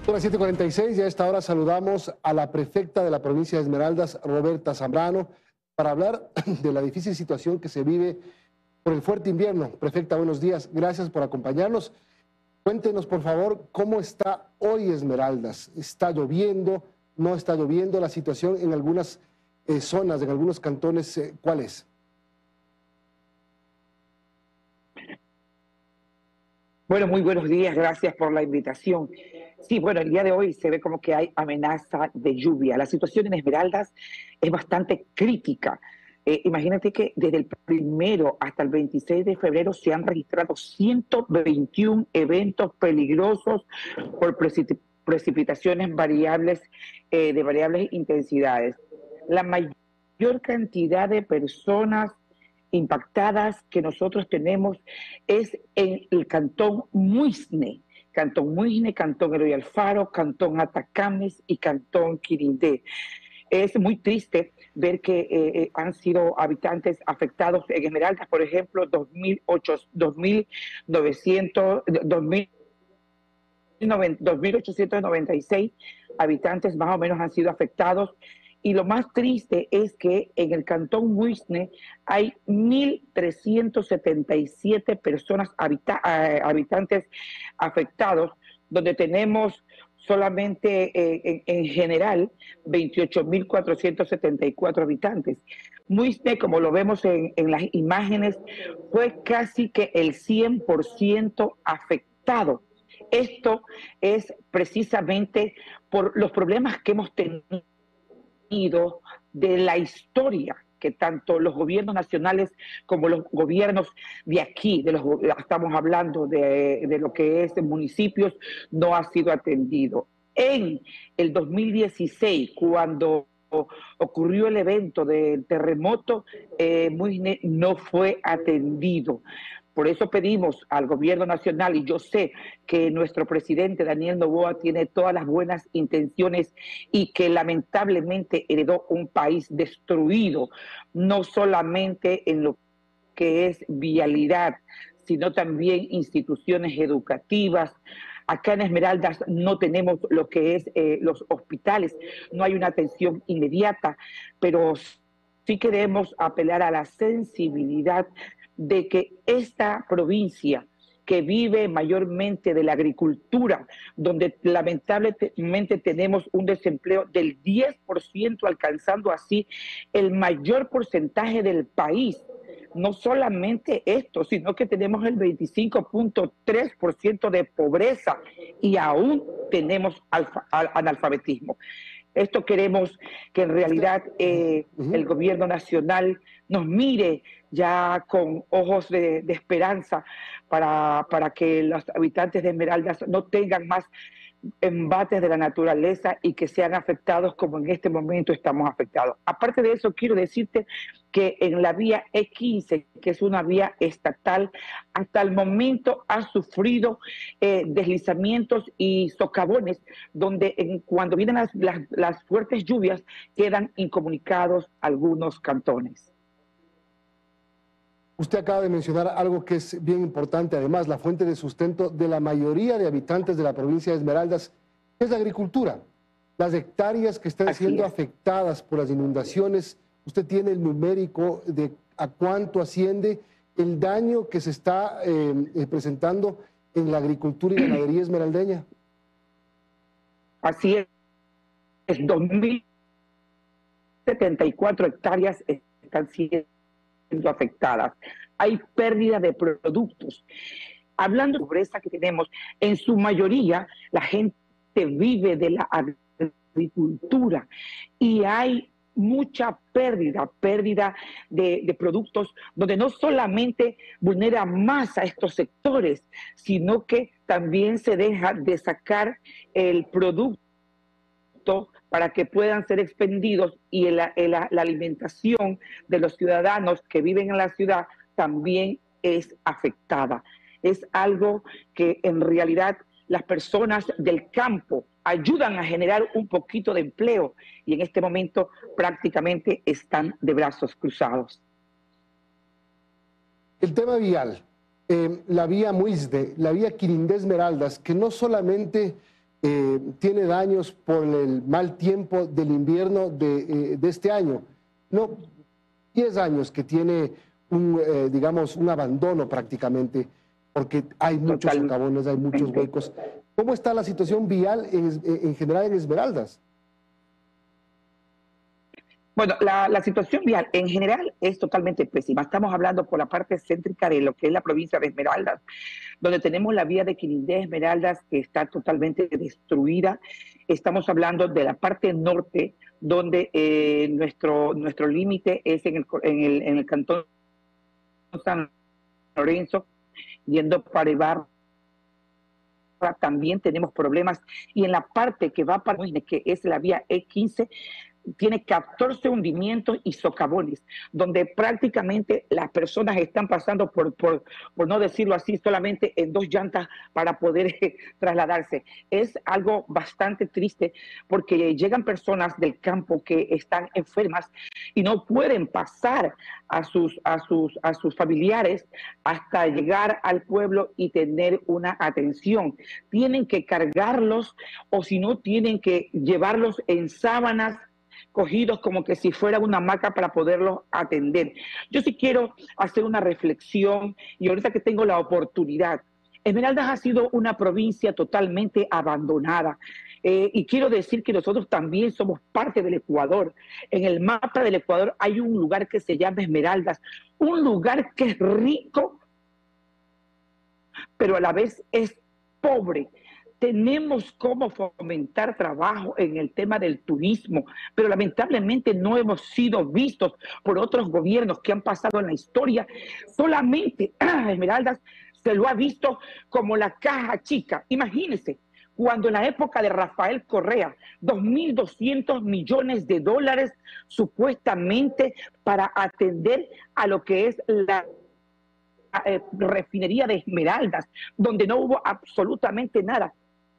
Son las 7:46 y a esta hora saludamos a la prefecta de la provincia de Esmeraldas, Roberta Zambrano, para hablar de la difícil situación que se vive por el fuerte invierno. Prefecta, buenos días, gracias por acompañarnos. Cuéntenos, por favor, cómo está hoy Esmeraldas. ¿Está lloviendo? ¿No está lloviendo? La situación en algunas zonas, en algunos cantones, ¿cuál es? Bueno, muy buenos días, gracias por la invitación. Sí, bueno, el día de hoy se ve como que hay amenaza de lluvia. La situación en Esmeraldas es bastante crítica. Imagínate que desde el 1 hasta el 26 de febrero se han registrado 121 eventos peligrosos por precipitaciones variables, de variables intensidades. La mayor cantidad de personas impactadas que nosotros tenemos es en el Cantón Muisne, Cantón Eloy Alfaro, Cantón Atacames y Cantón Quirindé. Es muy triste ver que han sido habitantes afectados en Esmeraldas, por ejemplo, 2.896 habitantes más o menos han sido afectados. Y lo más triste es que en el Cantón Muisne hay 1.377 personas habitantes afectados, donde tenemos solamente en general 28.474 habitantes. Muisne, como lo vemos en las imágenes, fue casi que el 100% afectado. Esto es precisamente por los problemas que hemos tenido de la historia que tanto los gobiernos nacionales como los gobiernos de aquí, estamos hablando de lo que es municipios, no ha sido atendido. En el 2016, cuando ocurrió el evento del terremoto, Muisne no fue atendido. Por eso pedimos al gobierno nacional, y yo sé que nuestro presidente Daniel Noboa tiene todas las buenas intenciones y que lamentablemente heredó un país destruido, no solamente en lo que es vialidad, sino también instituciones educativas. Acá en Esmeraldas no tenemos lo que es los hospitales, no hay una atención inmediata, pero sí queremos apelar a la sensibilidad de que esta provincia que vive mayormente de la agricultura, donde lamentablemente tenemos un desempleo del 10%, alcanzando así el mayor porcentaje del país. No solamente esto, sino que tenemos el 25.3% de pobreza y aún tenemos analfabetismo. Esto queremos que en realidad el gobierno nacional nos mire ya con ojos de esperanza para que los habitantes de Esmeraldas no tengan más embates de la naturaleza y que sean afectados como en este momento estamos afectados. Aparte de eso, quiero decirte que en la vía E15, que es una vía estatal, hasta el momento ha sufrido deslizamientos y socavones, donde cuando vienen las fuertes lluvias quedan incomunicados algunos cantones. Usted acaba de mencionar algo que es bien importante, además, la fuente de sustento de la mayoría de habitantes de la provincia de Esmeraldas es la agricultura. Las hectáreas que están siendo afectadas por las inundaciones, ¿usted tiene el numérico de a cuánto asciende el daño que se está presentando en la agricultura y ganadería esmeraldeña? Así es, 2.074 hectáreas están siendo afectadas. Hay pérdida de productos. Hablando de la pobreza que tenemos, en su mayoría la gente vive de la agricultura y hay mucha pérdida de productos, donde no solamente vulnera más a estos sectores, sino que también se deja de sacar el producto para que puedan ser expendidos y la alimentación de los ciudadanos que viven en la ciudad también es afectada. Es algo que en realidad las personas del campo ayudan a generar un poquito de empleo y en este momento prácticamente están de brazos cruzados. El tema vial, la vía Muisne, la vía Quirindé Esmeraldas, que no solamente tiene daños por el mal tiempo del invierno de este año. No, 10 años que tiene digamos, un abandono prácticamente, porque hay muchos socavones, hay muchos huecos. ¿Cómo está la situación vial en general en Esmeraldas? Bueno, la situación vial en general es totalmente pésima. Estamos hablando por la parte céntrica de lo que es la provincia de Esmeraldas, donde tenemos la vía de Quirindé Esmeraldas que está totalmente destruida. Estamos hablando de la parte norte, donde nuestro límite es en el cantón San Lorenzo, yendo para Ibarra. También tenemos problemas, y en la parte que va para Muisne, que es la vía E15, tiene 14 hundimientos y socavones, donde prácticamente las personas están pasando por no decirlo así, solamente en 2 llantas para poder trasladarse. Es algo bastante triste, porque llegan personas del campo que están enfermas y no pueden pasar a sus familiares hasta llegar al pueblo y tener una atención. Tienen que cargarlos, o si no, tienen que llevarlos en sábanas, cogidos como que si fuera una hamaca para poderlos atender. Yo sí quiero hacer una reflexión, y ahorita que tengo la oportunidad, Esmeraldas ha sido una provincia totalmente abandonada. Y quiero decir que nosotros también somos parte del Ecuador. En el mapa del Ecuador hay un lugar que se llama Esmeraldas, un lugar que es rico, pero a la vez es pobre. Tenemos cómo fomentar trabajo en el tema del turismo, pero lamentablemente no hemos sido vistos por otros gobiernos que han pasado en la historia. Solamente Esmeraldas se lo ha visto como la caja chica. Imagínense, cuando en la época de Rafael Correa, 2.200 millones de dólares supuestamente para atender a lo que es la refinería de Esmeraldas, donde no hubo absolutamente nada.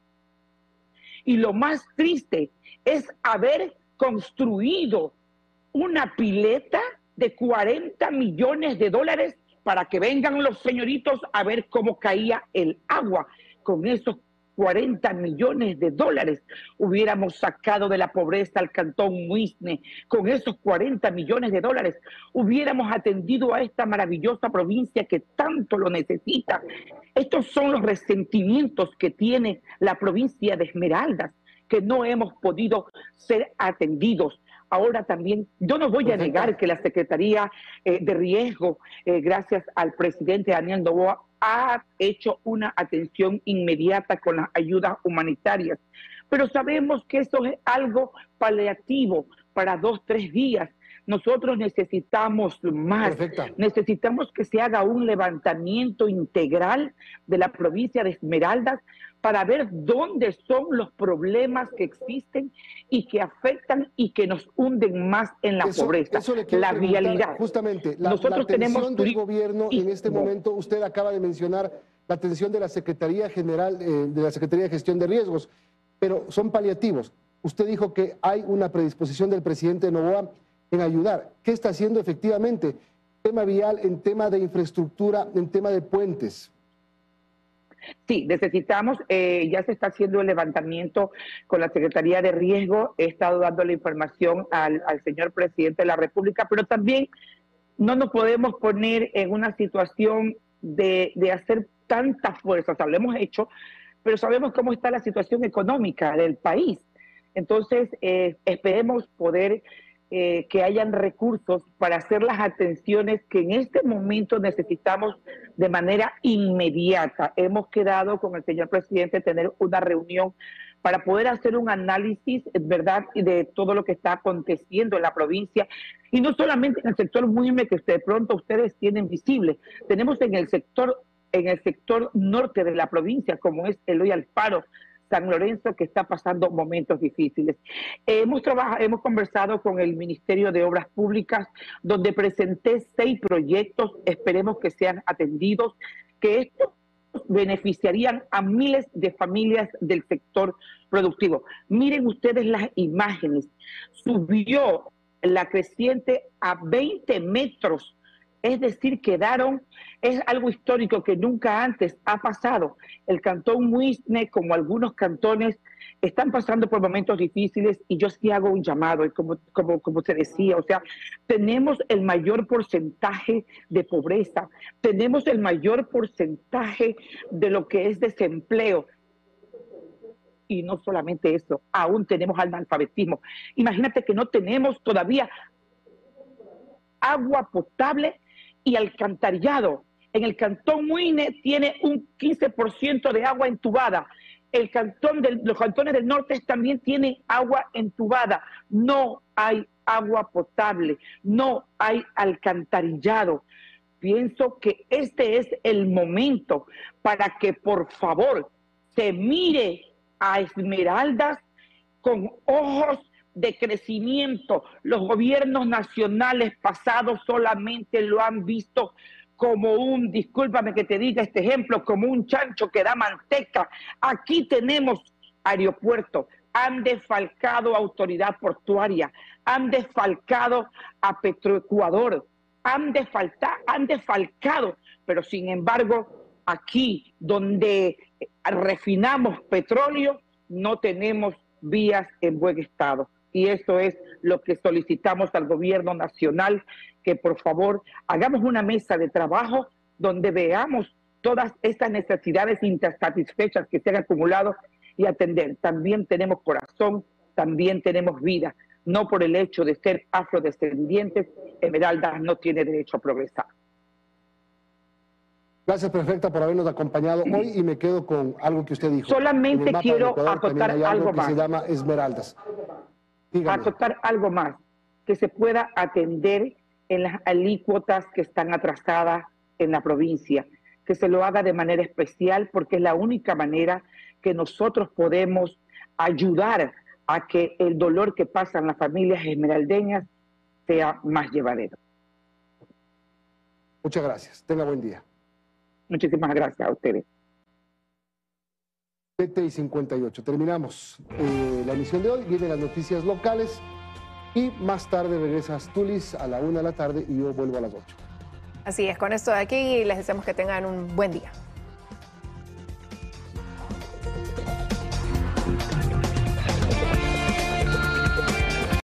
Y lo más triste es haber construido una pileta de 40 millones de dólares para que vengan los señoritos a ver cómo caía el agua. Con esos 40 millones de dólares hubiéramos sacado de la pobreza al cantón Muisne. Con esos 40 millones de dólares hubiéramos atendido a esta maravillosa provincia que tanto lo necesita. Estos son los resentimientos que tiene la provincia de Esmeraldas, que no hemos podido ser atendidos. Ahora también, yo no voy a negar que la Secretaría de Riesgo, gracias al presidente Daniel Noboa, ha hecho una atención inmediata con las ayudas humanitarias, pero sabemos que eso es algo paliativo para 2, 3 días. Nosotros necesitamos más. Perfecta. Necesitamos que se haga un levantamiento integral de la provincia de Esmeraldas para ver dónde son los problemas que existen y que afectan y que nos hunden más en la pobreza. Eso le quiero la preguntar, vialidad. justamente, Nosotros la tenemos del gobierno en este momento. Usted acaba de mencionar la atención de la Secretaría General, de la Secretaría de Gestión de Riesgos, pero son paliativos. Usted dijo que hay una predisposición del presidente Noboa en ayudar. ¿Qué está haciendo efectivamente? Tema vial, en tema de infraestructura, en tema de puentes. Sí, necesitamos, ya se está haciendo el levantamiento con la Secretaría de Riesgo. He estado dando la información al señor presidente de la República, pero también no nos podemos poner en una situación de hacer tanta fuerza. O sea, lo hemos hecho, pero sabemos cómo está la situación económica del país. Entonces, esperemos poder que hayan recursos para hacer las atenciones que en este momento necesitamos de manera inmediata. Hemos quedado con el señor presidente tener una reunión para poder hacer un análisis, ¿verdad?, de todo lo que está aconteciendo en la provincia, y no solamente en el sector Muisne, que de pronto ustedes tienen visible. Tenemos en el sector norte de la provincia, como es Eloy Alfaro, San Lorenzo, que está pasando momentos difíciles. Hemos conversado con el Ministerio de Obras Públicas, donde presenté 6 proyectos, esperemos que sean atendidos, que estos beneficiarían a miles de familias del sector productivo. Miren ustedes las imágenes, subió la creciente a 20 metros Es decir, es algo histórico que nunca antes ha pasado. El cantón Muisne, como algunos cantones, están pasando por momentos difíciles y yo sí hago un llamado, y como se decía, o sea, tenemos el mayor porcentaje de pobreza, tenemos el mayor porcentaje de lo que es desempleo. Y no solamente eso, aún tenemos analfabetismo. Imagínate que no tenemos todavía agua potable y alcantarillado. En el cantón Muisne tiene un 15% de agua entubada. Los cantones del norte también tienen agua entubada. No hay agua potable, no hay alcantarillado. Pienso que este es el momento para que por favor se mire a Esmeraldas con ojos de crecimiento. Los gobiernos nacionales pasados solamente lo han visto como discúlpame que te diga este ejemplo, como un chancho que da manteca. Aquí tenemos aeropuerto, han desfalcado a autoridad portuaria, han desfalcado a Petroecuador, han desfalcado, pero sin embargo, aquí donde refinamos petróleo, no tenemos vías en buen estado. Y eso es lo que solicitamos al gobierno nacional, que por favor hagamos una mesa de trabajo donde veamos todas estas necesidades insatisfechas que se han acumulado y atender. También tenemos corazón, también tenemos vida. No por el hecho de ser afrodescendientes, Esmeraldas no tiene derecho a progresar. Gracias, prefecta, por habernos acompañado hoy y me quedo con algo que usted dijo. Solamente quiero acotar algo más. Se llama Esmeraldas. Dígame. Acotar algo más, que se pueda atender en las alícuotas que están atrasadas en la provincia, que se lo haga de manera especial porque es la única manera que nosotros podemos ayudar a que el dolor que pasan las familias esmeraldeñas sea más llevadero. Muchas gracias. Tenga buen día. Muchísimas gracias a ustedes. 7:58. Terminamos la emisión de hoy. Vienen las noticias locales y más tarde regresas Tulis a la 1 de la tarde y yo vuelvo a las 8. Así es, con esto de aquí les deseamos que tengan un buen día.